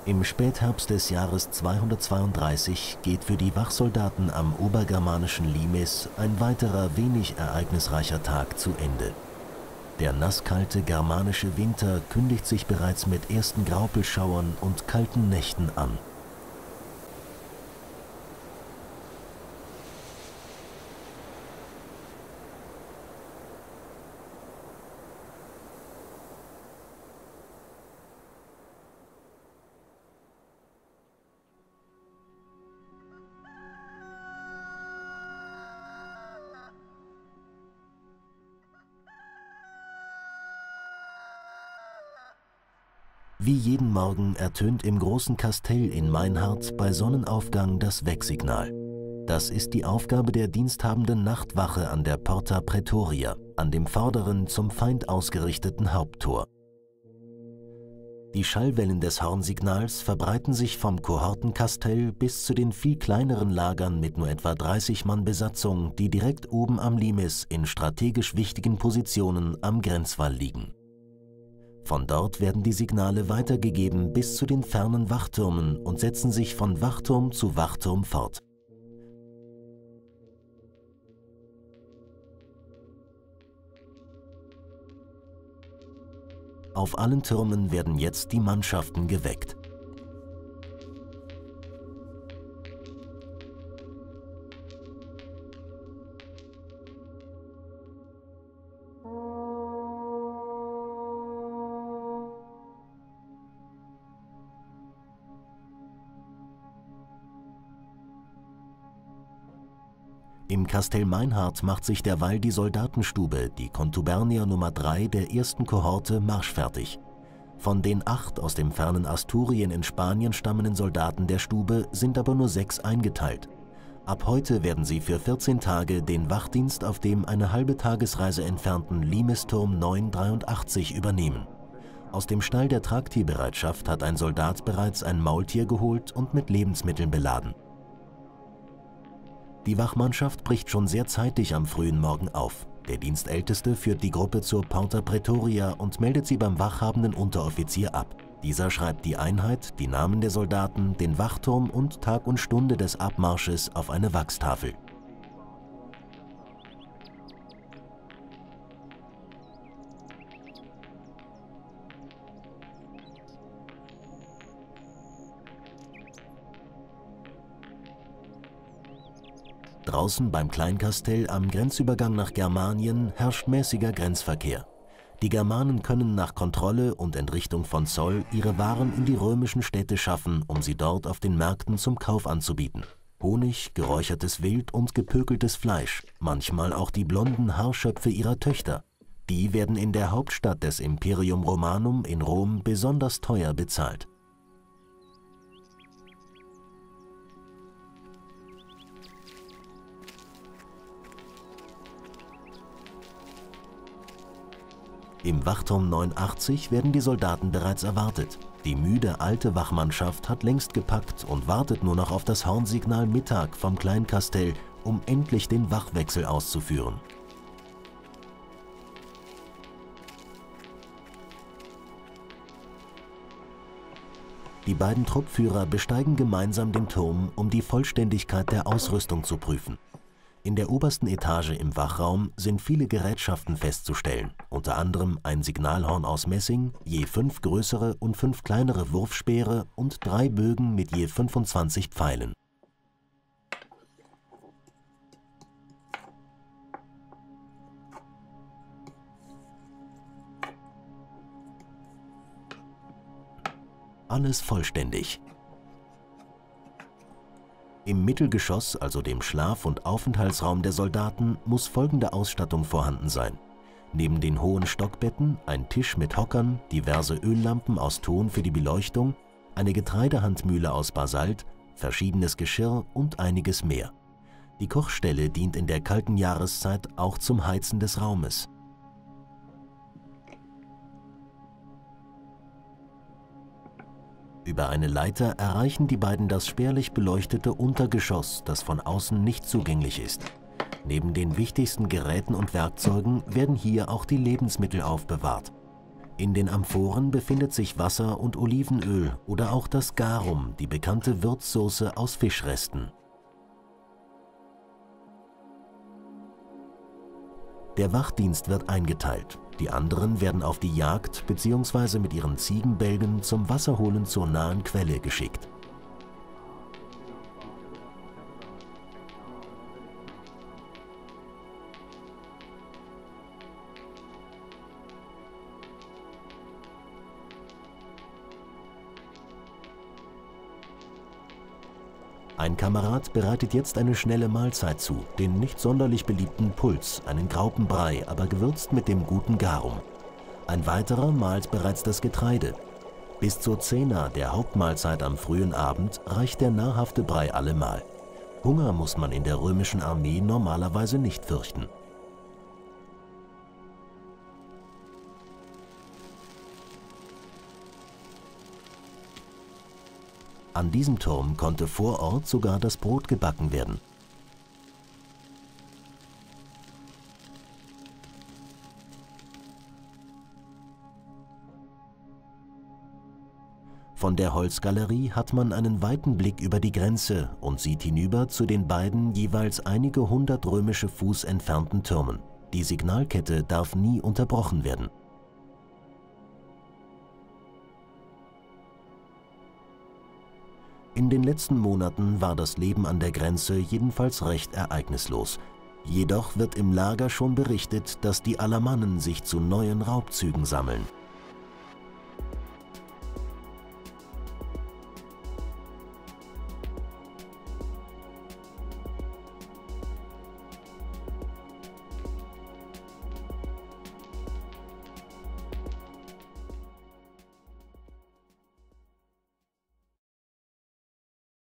Im Spätherbst des Jahres 232 geht für die Wachsoldaten am obergermanischen Limes ein weiterer wenig ereignisreicher Tag zu Ende. Der nasskalte germanische Winter kündigt sich bereits mit ersten Graupelschauern und kalten Nächten an. Wie jeden Morgen ertönt im großen Kastell in Meinhard bei Sonnenaufgang das Wecksignal. Das ist die Aufgabe der diensthabenden Nachtwache an der Porta Praetoria, an dem vorderen zum Feind ausgerichteten Haupttor. Die Schallwellen des Hornsignals verbreiten sich vom Kohortenkastell bis zu den viel kleineren Lagern mit nur etwa 30 Mann Besatzung, die direkt oben am Limes in strategisch wichtigen Positionen am Grenzwall liegen. Von dort werden die Signale weitergegeben bis zu den fernen Wachtürmen und setzen sich von Wachturm zu Wachturm fort. Auf allen Türmen werden jetzt die Mannschaften geweckt. Im Kastell Meinhard macht sich derweil die Soldatenstube, die Contubernier Nummer 3 der ersten Kohorte, marschfertig. Von den 8 aus dem fernen Asturien in Spanien stammenden Soldaten der Stube sind aber nur 6 eingeteilt. Ab heute werden sie für 14 Tage den Wachdienst auf dem eine halbe Tagesreise entfernten Limesturm 983 übernehmen. Aus dem Stall der Tragtierbereitschaft hat ein Soldat bereits ein Maultier geholt und mit Lebensmitteln beladen. Die Wachmannschaft bricht schon sehr zeitig am frühen Morgen auf. Der Dienstälteste führt die Gruppe zur Porta Praetoria und meldet sie beim wachhabenden Unteroffizier ab. Dieser schreibt die Einheit, die Namen der Soldaten, den Wachturm und Tag und Stunde des Abmarsches auf eine Wachstafel. Draußen beim Kleinkastell am Grenzübergang nach Germanien herrscht mäßiger Grenzverkehr. Die Germanen können nach Kontrolle und Entrichtung von Zoll ihre Waren in die römischen Städte schaffen, um sie dort auf den Märkten zum Kauf anzubieten. Honig, geräuchertes Wild und gepökeltes Fleisch, manchmal auch die blonden Haarschöpfe ihrer Töchter. Die werden in der Hauptstadt des Imperium Romanum in Rom besonders teuer bezahlt. Im Wachturm 89 werden die Soldaten bereits erwartet. Die müde alte Wachmannschaft hat längst gepackt und wartet nur noch auf das Hornsignal Mittag vom Kleinkastell, um endlich den Wachwechsel auszuführen. Die beiden Truppführer besteigen gemeinsam den Turm, um die Vollständigkeit der Ausrüstung zu prüfen. In der obersten Etage im Wachraum sind viele Gerätschaften festzustellen, unter anderem ein Signalhorn aus Messing, je 5 größere und 5 kleinere Wurfspeere und 3 Bögen mit je 25 Pfeilen. Alles vollständig. Im Mittelgeschoss, also dem Schlaf- und Aufenthaltsraum der Soldaten, muss folgende Ausstattung vorhanden sein. Neben den hohen Stockbetten ein Tisch mit Hockern, diverse Öllampen aus Ton für die Beleuchtung, eine Getreidehandmühle aus Basalt, verschiedenes Geschirr und einiges mehr. Die Kochstelle dient in der kalten Jahreszeit auch zum Heizen des Raumes. Über eine Leiter erreichen die beiden das spärlich beleuchtete Untergeschoss, das von außen nicht zugänglich ist. Neben den wichtigsten Geräten und Werkzeugen werden hier auch die Lebensmittel aufbewahrt. In den Amphoren befindet sich Wasser und Olivenöl oder auch das Garum, die bekannte Würzsoße aus Fischresten. Der Wachdienst wird eingeteilt. Die anderen werden auf die Jagd bzw. mit ihren Ziegenbälgen zum Wasserholen zur nahen Quelle geschickt. Ein Kamerad bereitet jetzt eine schnelle Mahlzeit zu, den nicht sonderlich beliebten Puls, einen Graupenbrei, aber gewürzt mit dem guten Garum. Ein weiterer mahlt bereits das Getreide. Bis zur Cena, der Hauptmahlzeit am frühen Abend, reicht der nahrhafte Brei allemal. Hunger muss man in der römischen Armee normalerweise nicht fürchten. An diesem Turm konnte vor Ort sogar das Brot gebacken werden. Von der Holzgalerie hat man einen weiten Blick über die Grenze und sieht hinüber zu den beiden jeweils einige hundert römische Fuß entfernten Türmen. Die Signalkette darf nie unterbrochen werden. In den letzten Monaten war das Leben an der Grenze jedenfalls recht ereignislos. Jedoch wird im Lager schon berichtet, dass die Alamannen sich zu neuen Raubzügen sammeln.